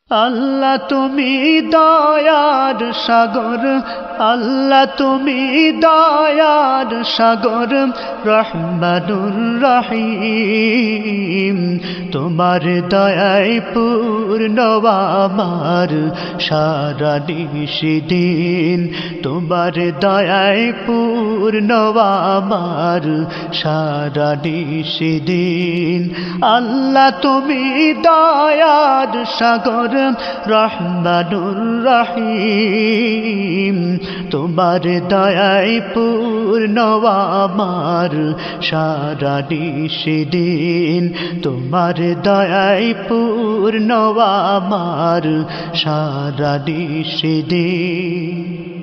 আল্লাহ তুমি দয়ার সাগর, আল্লাহ তুমি দয়ার সাগর, রহমানুর রহিম। তোমার দয়ায় পূর্ণ আমার সারা নিশিদিন, তোমার দয়ায় পূর্ণ আমার সারা নিশিদিন। আল্লাহ তুমি দয়ার সাগর, রহমানুর রহিম। তোমার দয়ায় পূর্ণ আমার সারা নিশিদিন, তোমার দয়ায় পূর্ণ আমার সারা নিশিদিন।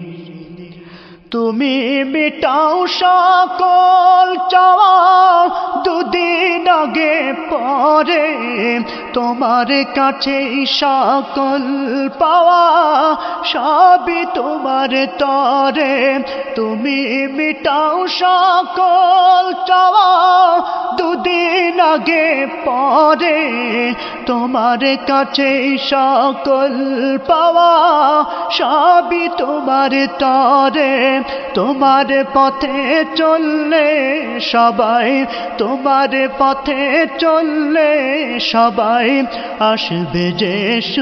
তুমি মিটাও সকল চাওয়া, দুদিন আগে পরে তোমার কাছে সকল পাওয়া, সবই তোমার তরে। তুমি মিটাও সকল চাওয়া, দুদিন আগে পরে তোমার কাছে সকল পাওয়া, সবই তোমার তরে। তোমার পথে চললে সবাই, তোমার পথে চললে সবাই আসবে যে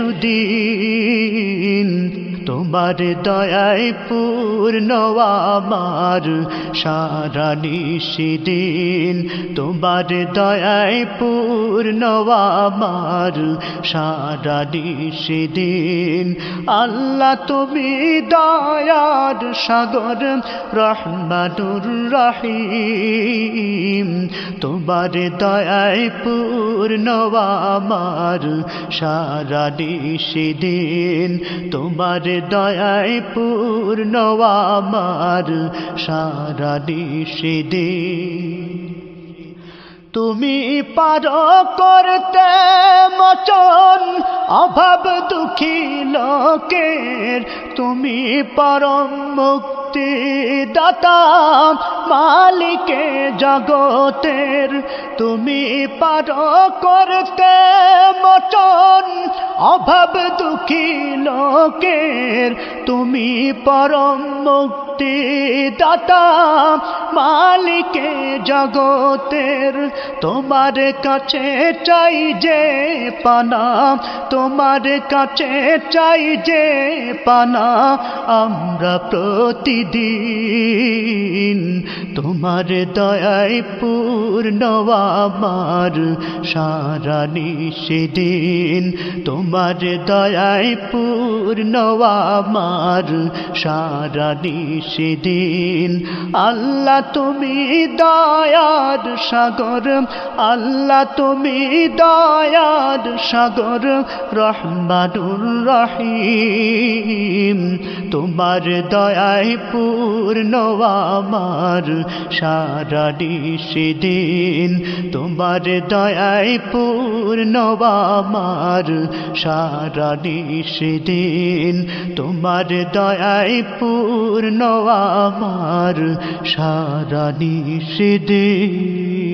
সুদিন। তোমার দয়ায় পূর্ণ আমার সারা নিশিদিন, তোমার দয়ায় পূর্ণ আমার সারা নিশিদিন। আল্লাহ তুমি দয়ার সাগর, রহমানুর রহিম। তোমার দয়ায় পূর্ণ আমার সারা নিশিদিন, তোমার দয়ায় পূর্ণ আমার সারা নিশিদিন। তুমি পারো করতে মোচন অভাব দুঃখী লোকের, তুমি পরম মুক্তি দাতা মালিকে জগতের। তুমি পারো করতে মোচন অভাব দুঃখী লোকের, তুমি পরম মুক্তি দাতা মালিকে জগতের। তোমার কাছে চাই যে পানা, তোমার কাছে চাই যে পানা আমরা প্রতিদিন। তোমার দয়ায় পূর্ণ আমার সারা নিশিদিন, তোমার দয়ায় পূর্ণ আমার সারা নিশিদিন। আল্লাহ তুমি দয়ার সাগর, আল্লাহ তুমি দয়ার সাগর, রহমানুর রহিম। তোমার দয়ায় পূর্ণ আমার সারা নিশিদিন, তোমার দয়ায় পূর্ণ আমার সারা নিশিদিন, তোমার দয়ায় পূর্ণ আমার সারা নিশিদিন।